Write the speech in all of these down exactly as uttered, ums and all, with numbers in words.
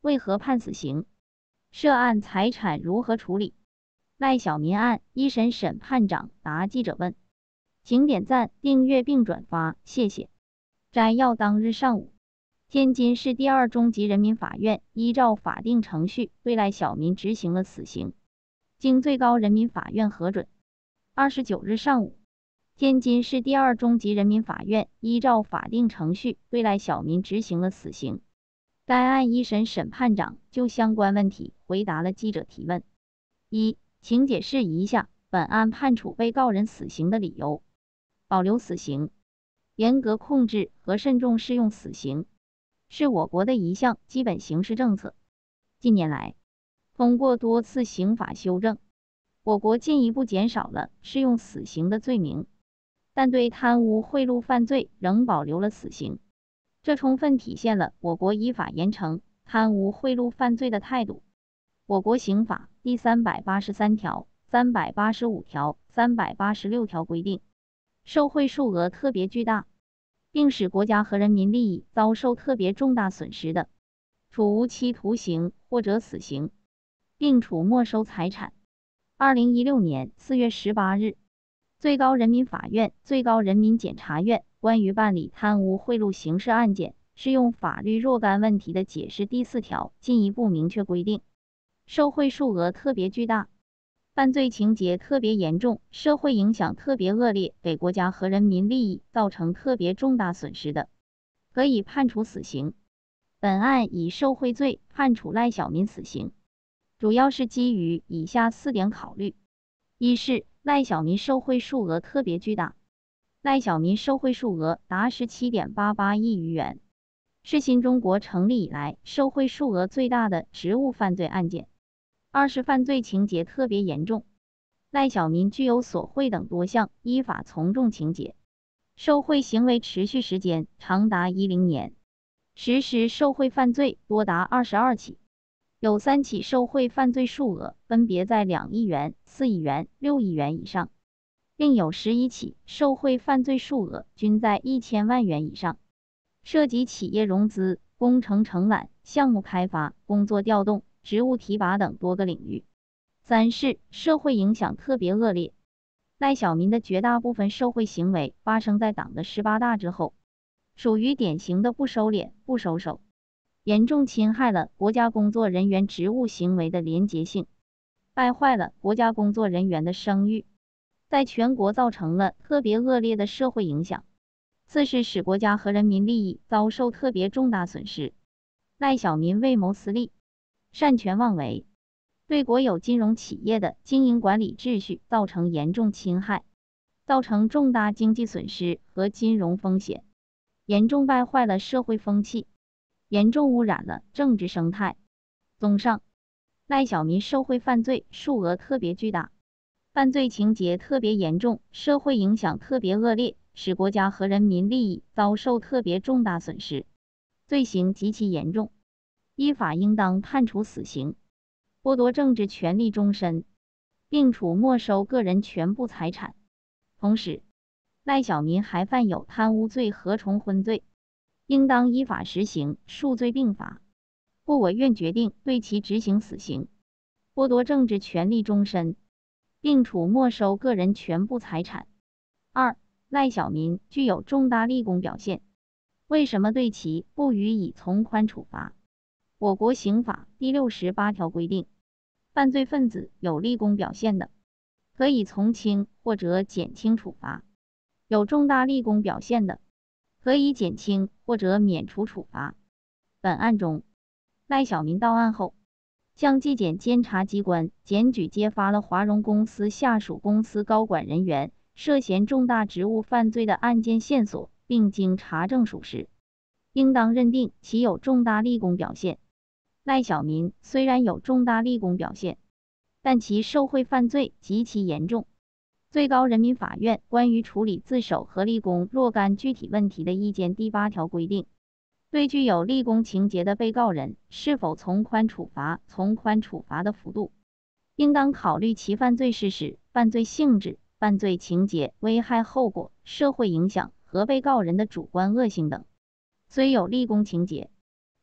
为何判死刑？涉案财产如何处理？赖小民案一审审判长答记者问。请点赞、订阅并转发，谢谢。摘要：当日上午，天津市第二中级人民法院依照法定程序对赖小民执行了死刑，经最高人民法院核准。二十九日上午，天津市第二中级人民法院依照法定程序对赖小民执行了死刑。该案一审审判长就相关问题回答了记者提问。一，请解释一下本案判处被告人死刑的理由。保留死刑，严格控制和慎重适用死刑，是我国的一项基本刑事政策。近年来，通过多次刑法修正，我国进一步减少了适用死刑的罪名，但对贪污贿赂犯罪仍保留了死刑。这充分体现了我国依法严惩贪污贿赂犯罪的态度。我国刑法第三百八十三条、三百八十五条、三百八十六条规定，受贿数额特别巨大，并使国家和人民利益遭受特别重大损失的，处无期徒刑或者死刑，并处没收财产。二零一六年四月十八日，最高人民法院、最高人民检察院关于办理贪污贿赂刑事案件适用法律若干问题的解释第四条进一步明确规定，受贿数额特别巨大，犯罪情节特别严重，社会影响特别恶劣，给国家和人民利益造成特别重大损失的，可以判处死刑。本案以受贿罪判处赖小民死刑，主要是基于以下四点考虑：一是赖小民受贿数额特别巨大，赖小民受贿数额达 十七点八八亿余元，是新中国成立以来受贿数额最大的职务犯罪案件。二是犯罪情节特别严重，赖小民具有索贿等多项依法从重情节，受贿行为持续时间长达十年，实施受贿犯罪多达二十二起，有三起受贿犯罪数额分别在两亿元、四亿元、六亿元以上，另有十一起受贿犯罪数额均在一千万元以上，涉及企业融资、工程承揽、项目开发、工作调动、职务提拔等多个领域。三是社会影响特别恶劣，赖小民的绝大部分受贿行为发生在党的十八大之后，属于典型的不收敛、不收手，严重侵害了国家工作人员职务行为的廉洁性，败坏了国家工作人员的声誉，在全国造成了特别恶劣的社会影响。四是使国家和人民利益遭受特别重大损失，赖小民为谋私利，擅权妄为，对国有金融企业的经营管理秩序造成严重侵害，造成重大经济损失和金融风险，严重败坏了社会风气，严重污染了政治生态。综上，赖小民受贿犯罪数额特别巨大，犯罪情节特别严重，社会影响特别恶劣，使国家和人民利益遭受特别重大损失，罪行极其严重，依法应当判处死刑，剥夺政治权利终身，并处没收个人全部财产。同时，赖小民还犯有贪污罪和重婚罪，应当依法实行数罪并罚，故我院决定对其执行死刑，剥夺政治权利终身，并处没收个人全部财产。二、赖小民具有重大立功表现，为什么对其不予以从宽处罚？我国刑法第六十八条规定，犯罪分子有立功表现的，可以从轻或者减轻处罚；有重大立功表现的，可以减轻或者免除处罚。本案中，赖小民到案后，向纪检监察机关检举揭发了华融公司下属公司高管人员涉嫌重大职务犯罪的案件线索，并经查证属实，应当认定其有重大立功表现。赖小民虽然有重大立功表现，但其受贿犯罪极其严重。最高人民法院关于处理自首和立功若干具体问题的意见第八条规定，对具有立功情节的被告人是否从宽处罚，从宽处罚的幅度，应当考虑其犯罪事实、犯罪性质、犯罪情节、危害后果、社会影响和被告人的主观恶性等。虽有立功情节，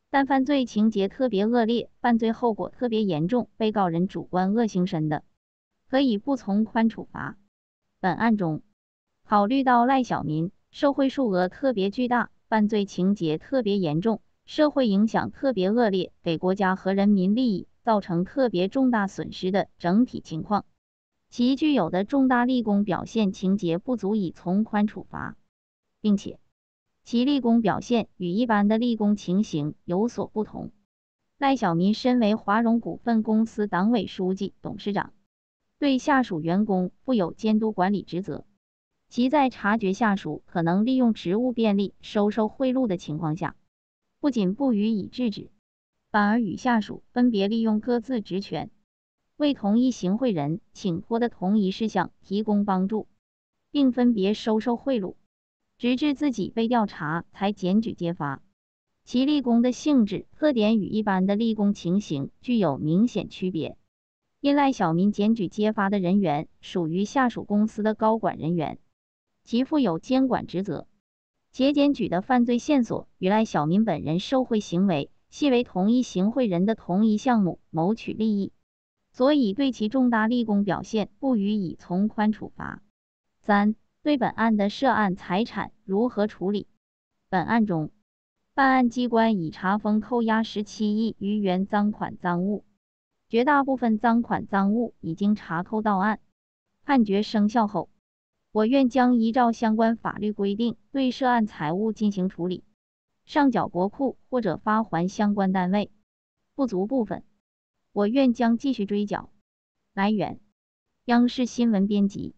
但犯罪情节特别恶劣，犯罪后果特别严重，被告人主观恶性深的，可以不从宽处罚。本案中，考虑到赖小民受贿数额特别巨大，犯罪情节特别严重，社会影响特别恶劣，给国家和人民利益造成特别重大损失的整体情况，其具有的重大立功表现情节不足以从宽处罚，并且其立功表现与一般的立功情形有所不同。赖小民身为华融股份公司党委书记、董事长，对下属员工负有监督管理职责。其在察觉下属可能利用职务便利收受贿赂的情况下，不仅不予以制止，反而与下属分别利用各自职权，为同一行贿人请托的同一事项提供帮助，并分别收受贿赂，直至自己被调查才检举揭发。其立功的性质特点与一般的立功情形具有明显区别。因赖小民检举揭发的人员属于下属公司的高管人员，其负有监管职责，且检举的犯罪线索与赖小民本人受贿行为系为同一行贿人的同一项目谋取利益，所以对其重大立功表现不予以从宽处罚。三、对本案的涉案财产如何处理？本案中，办案机关已查封扣押十七亿余元赃款赃物，绝大部分赃款赃物已经查扣到案。判决生效后，我院将依照相关法律规定对涉案财物进行处理，上缴国库或者发还相关单位。不足部分，我院将继续追缴。来源：央视新闻编辑。